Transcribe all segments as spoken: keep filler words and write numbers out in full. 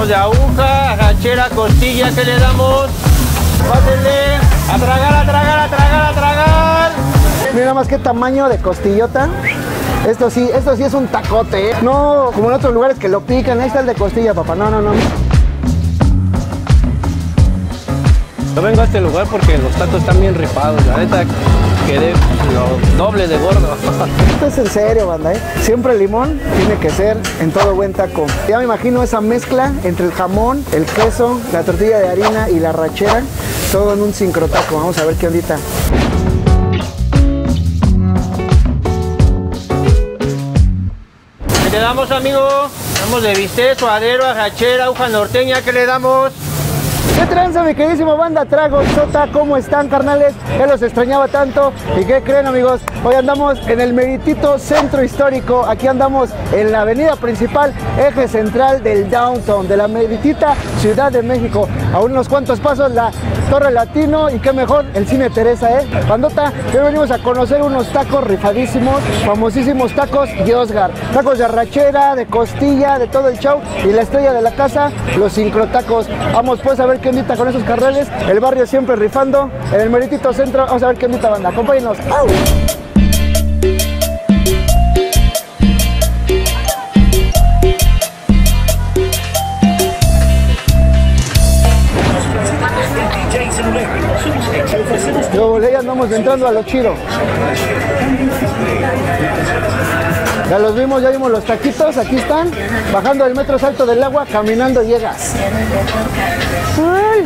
Tenemos de aguja, arrachera, costilla, ¿qué le damos? Pásenle, a tragar, a tragar, a tragar, a tragar. Mira más qué tamaño de costillota. Esto sí, esto sí es un tacote, ¿eh? No como en otros lugares que lo pican. Ahí está el de costilla, papá. No, no, no. Yo vengo a este lugar porque los tacos están bien rifados. La neta quedé lo doble de gordo. Esto es en serio, banda, ¿eh? Siempre el limón tiene que ser en todo buen taco. Ya me imagino esa mezcla entre el jamón, el queso, la tortilla de harina y la arrachera. Todo en un sincrotaco. Vamos a ver qué ondita. ¿Qué le damos, amigo? Damos de bistec, suadero, arrachera, aguja norteña, ¿qué le damos? ¿Qué tranza, mi queridísimo banda Trago Sota? ¿Cómo están, carnales? Ya los extrañaba tanto. ¿Y qué creen, amigos? Hoy andamos en el meritito centro histórico. Aquí andamos en la avenida principal, eje central del downtown, de la meritita Ciudad de México. A unos cuantos pasos la Torre Latino y qué mejor, el Cine Teresa, ¿eh? Bandota, hoy venimos a conocer unos tacos rifadísimos, famosísimos tacos Yosgar. Tacos de arrachera, de costilla, de todo el show. Y la estrella de la casa, los sincrotacos. Vamos pues a ver qué ondita con esos carreles. El barrio siempre rifando. En el meritito centro, vamos a ver qué ondita, banda. Acompáñenos. ¡Au! Luego ya andamos entrando a lo chido. Ya los vimos, ya vimos los taquitos, aquí están. Bajando del metro Salto del Agua, caminando llegas. Ay.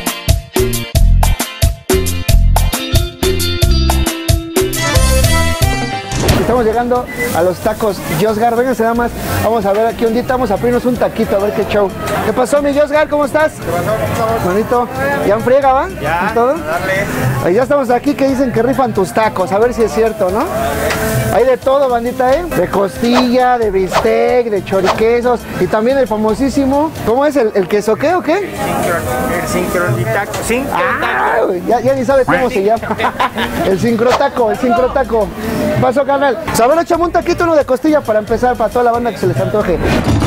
Estamos llegando a los tacos Yosgar. Vénganse nada más. Vamos a ver aquí ondita. Vamos a abrirnos un taquito a ver qué show. ¿Qué pasó, mi Yosgar? ¿Cómo estás? ¿Qué pasó? Bonito. ¿Ya en friega, va? Ya. ¿Y todo? Darle. Ahí ya estamos aquí que dicen que rifan tus tacos. A ver si es cierto, ¿no? Hay de todo, bandita, ¿eh? De costilla, de bistec, de choriquesos. Y también el famosísimo. ¿Cómo es? ¿El, el queso qué o qué? El sincronitaco. Ah, ya, ya ni sabes cómo se llama. El sincrotaco, el sincrotaco. Pasó, canal. A ver, échame un taquito, uno de costilla para empezar, para toda la banda que se les antoje.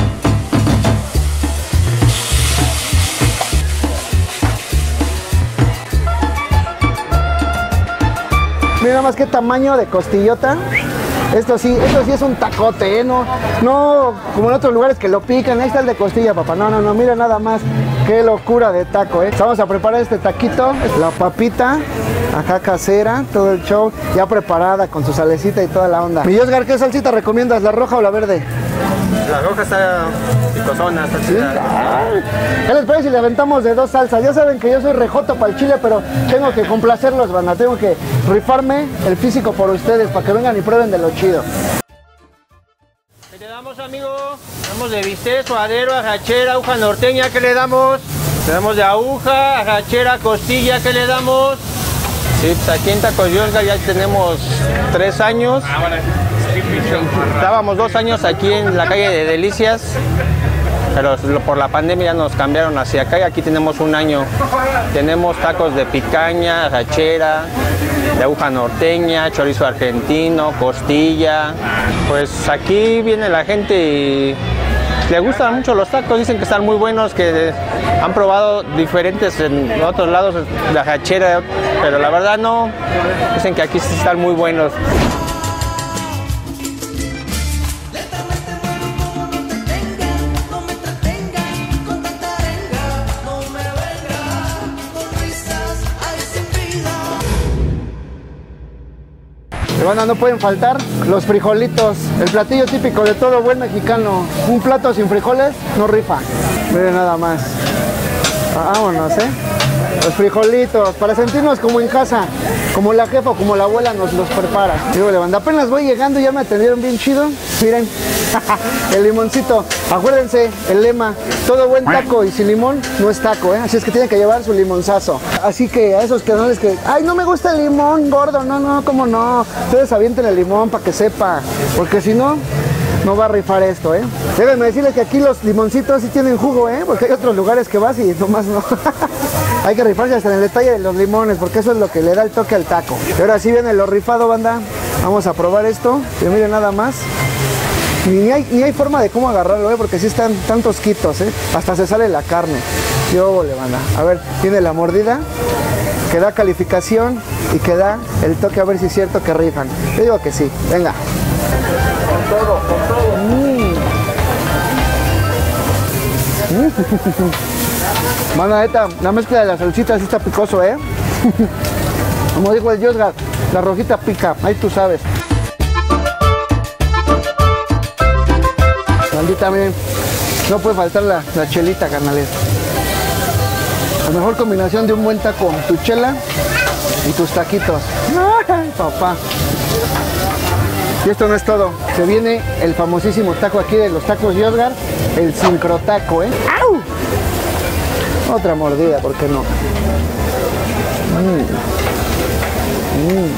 Mira más qué tamaño de costillota. Esto sí, esto sí es un tacote, ¿eh? No, no como en otros lugares que lo pican. Ahí está el de costilla, papá. No, no, no, mira nada más. Qué locura de taco, ¿eh? Vamos a preparar este taquito. La papita, acá casera, todo el show. Ya preparada con su salecita y toda la onda. Mi Yosgar, ¿qué salsita recomiendas? ¿La roja o la verde? La roja está picosona, está chida. Ay, ¿qué les parece si le aventamos de dos salsas? Ya saben que yo soy rejoto para el chile, pero tengo que complacerlos, banda. Tengo que rifarme el físico por ustedes para que vengan y prueben de lo chido. ¿Qué le damos, amigo? Damos de bistec, suadero, arrachera, aguja norteña, ¿qué le damos? Le damos de aguja, arrachera, costilla, ¿qué le damos? Sí, pues aquí en Tacos Yosgar ya tenemos tres años. Estábamos dos años aquí en la calle de Delicias, pero por la pandemia ya nos cambiaron hacia acá y aquí tenemos un año. Tenemos tacos de picaña, arrachera, de aguja norteña, chorizo argentino, costilla. Pues aquí viene la gente y le gustan mucho los tacos, dicen que están muy buenos, que han probado diferentes en otros lados de arrachera, pero la verdad no, dicen que aquí sí están muy buenos. Banda, no pueden faltar los frijolitos, el platillo típico de todo buen mexicano. Un plato sin frijoles no rifa. Miren nada más. Vámonos, ¿eh? Los frijolitos, para sentirnos como en casa, como la jefa o como la abuela nos los prepara. Digo, banda, apenas voy llegando y ya me atendieron bien chido. Miren, el limoncito. Acuérdense, el lema, todo buen taco y sin limón no es taco, ¿eh? Así es que tienen que llevar su limonzazo. Así que a esos que no les que, ay, no me gusta el limón, gordo, no, no, cómo no. Ustedes avienten el limón para que sepa, porque si no, no va a rifar esto, ¿eh? Déjenme decirles que aquí los limoncitos sí tienen jugo, ¿eh? Porque hay otros lugares que vas y nomás no. Hay que rifarse hasta en el detalle de los limones, porque eso es lo que le da el toque al taco. Y ahora sí viene lo rifado, banda. Vamos a probar esto. Y miren nada más. Ni hay, ni hay forma de cómo agarrarlo, ¿eh? Porque sí están tantos quitos, ¿eh? Hasta se sale la carne. Yo le van a... A ver, tiene la mordida, que da calificación y que da el toque a ver si es cierto que rifan. Yo digo que sí, venga. Con todo, con todo. Mm. Mano, neta, la mezcla de las salsitas sí está picoso, ¿eh? Como dijo el Josgar, la rojita pica, ahí tú sabes. Aquí también no puede faltar la, la chelita, carnales. La mejor combinación de un buen taco, tu chela y tus taquitos. ¡Ay, papá! Y esto no es todo. Se viene el famosísimo taco aquí de los tacos Josgar, el sincrotaco, ¿eh? ¡Au! Otra mordida, ¿por qué no? Mm. Mm.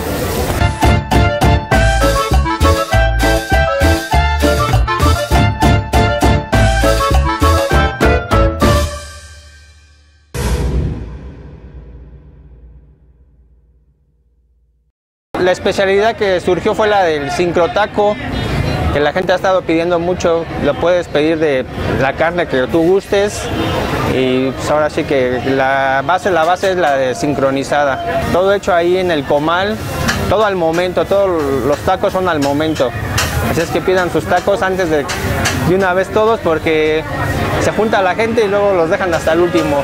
La especialidad que surgió fue la del sincrotaco, que la gente ha estado pidiendo mucho. Lo puedes pedir de la carne que tú gustes y pues ahora sí que la base, la base es la de sincronizada. Todo hecho ahí en el comal, todo al momento, todos los tacos son al momento. Así es que pidan sus tacos antes de, de una vez todos, porque se junta la gente y luego los dejan hasta el último.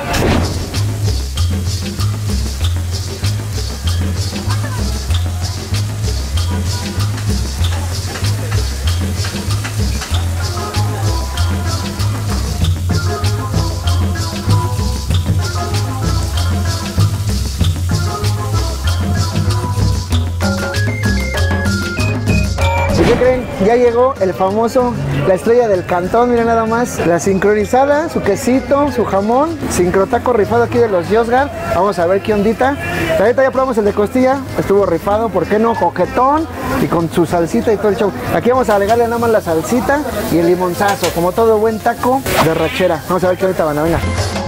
¿Qué creen? Ya llegó el famoso, la estrella del cantón, miren nada más, la sincronizada, su quesito, su jamón, sincrotaco rifado aquí de los Josgar. Vamos a ver qué ondita. Ahorita ya probamos el de costilla, estuvo rifado, ¿por qué no? Coquetón y con su salsita y todo el show. Aquí vamos a agregarle nada más la salsita y el limonzazo, como todo buen taco de rachera. Vamos a ver qué ahorita van a, venga.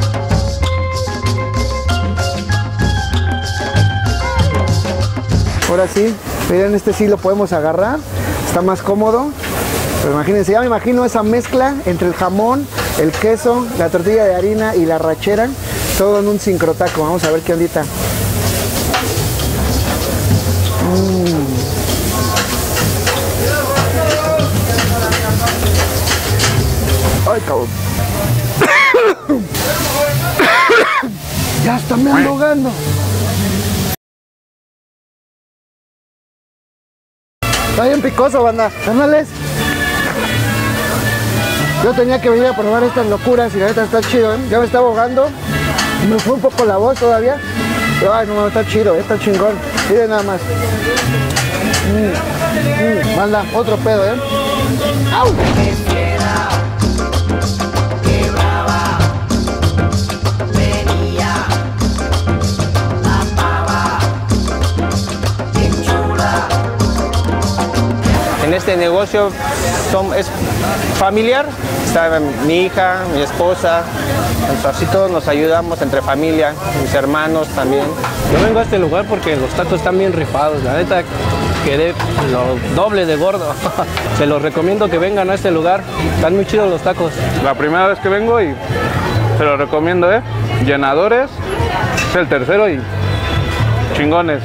Ahora sí, miren, este sí lo podemos agarrar. Está más cómodo, pero imagínense, ya me imagino esa mezcla entre el jamón, el queso, la tortilla de harina y la rachera, todo en un sincrotaco. Vamos a ver qué ondita. Mm. Ay, cabrón. Ya está me ando ahogando. Está bien picoso, banda. Ándales. Yo tenía que venir a probar estas locuras y la neta está chido, ¿eh? Ya me estaba ahogando. Me fue un poco la voz todavía. Pero ay, no, está chido, ¿eh? Está chingón. Miren nada más. Mm, mm, banda, otro pedo, ¿eh? ¡Au! En este negocio son, es familiar, está mi hija, mi esposa, entonces así todos nos ayudamos entre familia, mis hermanos también. Yo vengo a este lugar porque los tacos están bien rifados, la neta quedé lo doble de gordo. Se los recomiendo que vengan a este lugar, están muy chidos los tacos. La primera vez que vengo y se los recomiendo, ¿eh? Llenadores, es el tercero y chingones.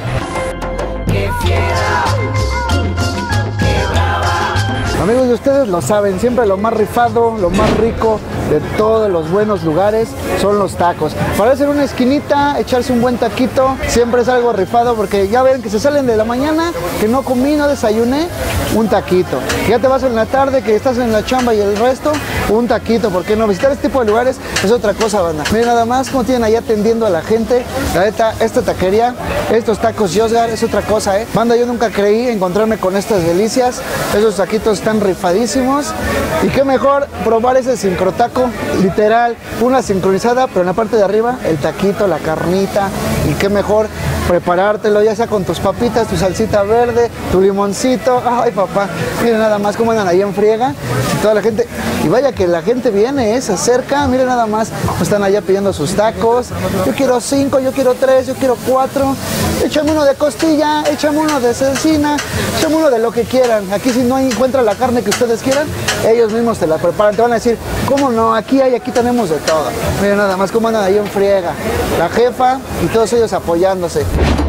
Amigos, de ustedes lo saben, siempre lo más rifado, lo más rico de todos los buenos lugares son los tacos. Para hacer una esquinita, echarse un buen taquito, siempre es algo rifado porque ya ven que se salen de la mañana, que no comí, no desayuné, un taquito. Ya te vas en la tarde, que estás en la chamba y el resto, un taquito, ¿por qué no? Visitar este tipo de lugares es otra cosa, banda. Miren nada más cómo tienen ahí atendiendo a la gente. La neta, esta taquería, estos tacos Josgar es otra cosa, ¿eh? Banda, yo nunca creí encontrarme con estas delicias. Esos taquitos están rifadísimos. Y qué mejor probar ese sincrotaco, literal, una sincronizada, pero en la parte de arriba, el taquito, la carnita. Y qué mejor preparártelo, ya sea con tus papitas, tu salsita verde, tu limoncito. Ay, papá, miren nada más cómo andan ahí en friega. Toda la gente. Y vaya que la gente viene, ¿eh? Se acerca, miren nada más, están allá pidiendo sus tacos. Yo quiero cinco, yo quiero tres, yo quiero cuatro. Échame uno de costilla, échame uno de cecina, échame uno de lo que quieran. Aquí si no encuentran la carne que ustedes quieran, ellos mismos te la preparan. Te van a decir, ¿cómo no? Aquí hay, aquí tenemos de todo. Miren nada más cómo andan ahí en friega. La jefa y todos ellos apoyándose.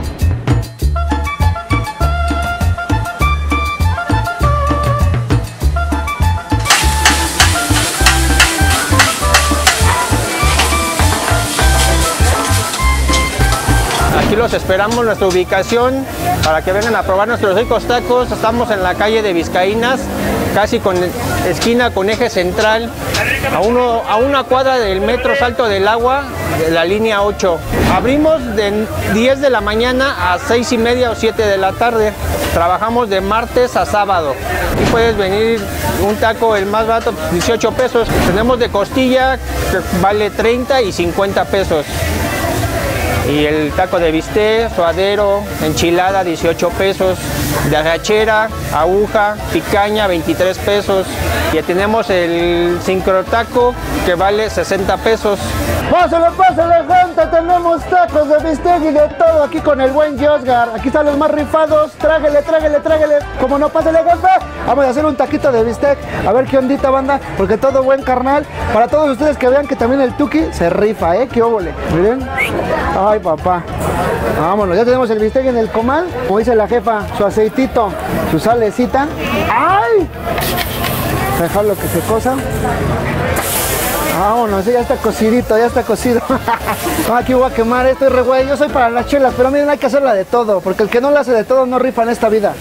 Aquí los esperamos, nuestra ubicación, para que vengan a probar nuestros ricos tacos. Estamos en la calle de Vizcaínas, casi con esquina con eje central, a, uno, a una cuadra del metro Salto del Agua, de la línea ocho. Abrimos de diez de la mañana a seis y media o siete de la tarde. Trabajamos de martes a sábado. Aquí puedes venir un taco, el más barato, dieciocho pesos. Tenemos de costilla, que vale treinta y cincuenta pesos. Y el taco de bistec, suadero, enchilada, dieciocho pesos. De arrachera, aguja, picaña, veintitrés pesos. Y tenemos el sincrotaco, que vale sesenta pesos. Pásale, pásale, gente, tenemos tacos de bistec y de todo aquí con el buen Josgar. Aquí están los más rifados, tráguele, tráguele, tráguele. Como no, pásale, jefe. Vamos a hacer un taquito de bistec, a ver qué ondita, banda, porque todo buen carnal. Para todos ustedes que vean que también el Tuki se rifa, ¿eh? Qué óvole. Miren. Ay, papá. Vámonos, ya tenemos el bistec en el comal. Como dice la jefa, su aceitito, su salecita. ¡Ay! Dejarlo que se cosa. Vámonos, ya está cocidito, ya está cocido. No, aquí voy a quemar esto, re güey. Yo soy para las chelas, pero miren, hay que hacerla de todo, porque el que no la hace de todo no rifa en esta vida.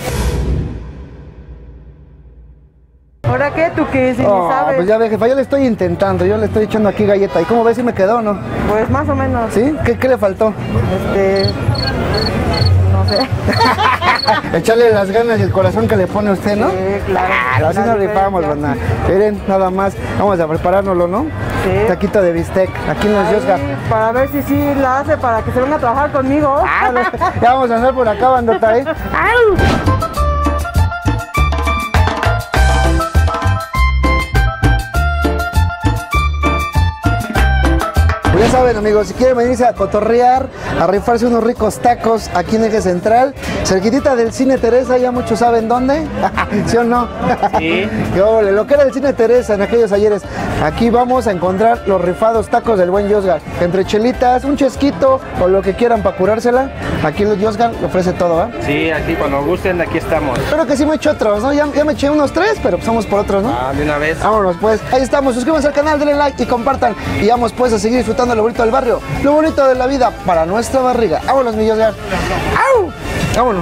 ¿Ahora qué? ¿Tú qué? Si Oh, ni sabes. pues ya ve, jefa, yo le estoy intentando, yo le estoy echando aquí galleta. ¿Y cómo ves si me quedó o no? Pues más o menos. ¿Sí? ¿Qué, qué le faltó? Este... No sé. Echarle las ganas y el corazón que le pone usted, ¿no? Sí, claro. Ah, así La nos rifamos, diferencia. banda. Miren, nada más, vamos a preparárnoslo, ¿no? Sí. Taquito de bistec, aquí en los Ahí, Josgar. para ver si sí la hace para que se venga a trabajar conmigo. Ah, no, ya vamos a andar por acá, bandota, ¿eh? Pues ya saben, amigos, si quieren venirse a cotorrear, a rifarse unos ricos tacos aquí en Eje Central, cerquitita del Cine Teresa, ya muchos saben dónde, ¿sí o no? Sí. Qué ole, lo que era el Cine Teresa en aquellos ayeres. Aquí vamos a encontrar los rifados tacos del buen Josgar. Entre chelitas, un chesquito o lo que quieran para curársela, aquí el Josgar le ofrece todo, ¿va? Sí, aquí cuando gusten, aquí estamos. Espero que sí me eché otros, ¿no? Ya, ya me eché unos tres, pero pues vamos por otros, ¿no? Ah, de una vez. Vámonos pues, ahí estamos, suscríbanse al canal, denle like y compartan. Y vamos pues a seguir disfrutando lo bonito del barrio, lo bonito de la vida para nuestra barriga. Vámonos, mi Josgar. ¡Au! Vámonos.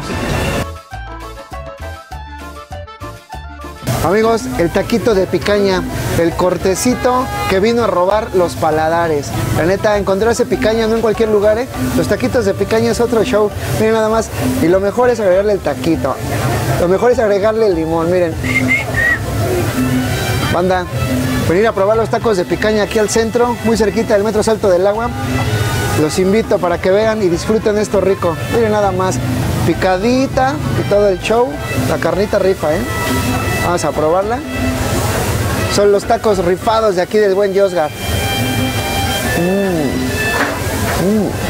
Amigos, el taquito de picaña, el cortecito que vino a robar los paladares. La neta, encontrarse picaña no en cualquier lugar, ¿eh? Los taquitos de picaña es otro show. Miren nada más. Y lo mejor es agregarle el taquito. Lo mejor es agregarle el limón, miren. Banda, venir a probar los tacos de picaña aquí al centro, muy cerquita del metro Salto del Agua. Los invito para que vean y disfruten esto rico. Miren nada más, picadita y todo el show. La carnita rifa, ¿eh? Vamos a probarla. Son los tacos rifados de aquí del buen Josgar. Mm. Mm.